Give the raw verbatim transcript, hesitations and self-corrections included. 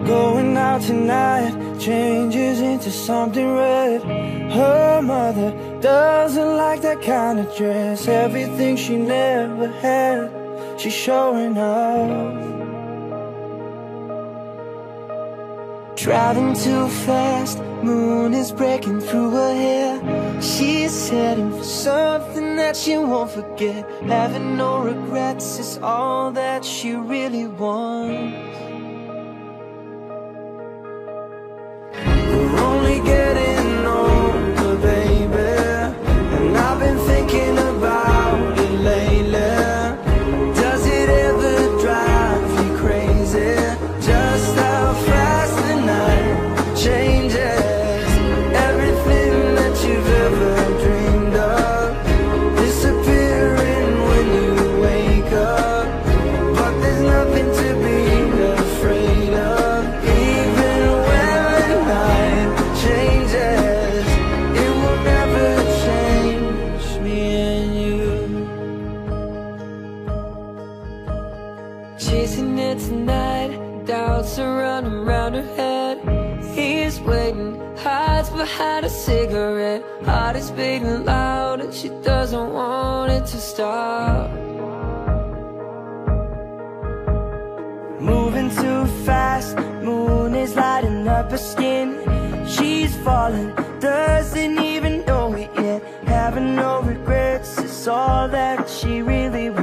Going out tonight changes into something red. Her mother doesn't like that kind of dress. Everything she never had, she's showing off. Driving too fast, moon is breaking through her hair. She's heading for something that she won't forget. Having no regrets is all that she really wants. We're only getting older, baby, and I've been thinking about it lately. Does it ever drive you crazy? Just how fast the night changes. Everything that you've ever dreamed of disappearing when you wake up. But there's nothing to be afraid of. Even when the night changes, it will never change me and you. Chasing it tonight, doubts are running around her head. He's waiting, hides behind a cigarette. Heart is beating loud and she doesn't want it to stop. Moving too fast, moon is lighting up her skin. She's falling, doesn't even know it yet. Having no regrets is all that she really wants.